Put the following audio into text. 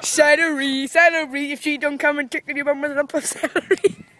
Celery, celery, if she don't come and tickle your bum with a lump of celery.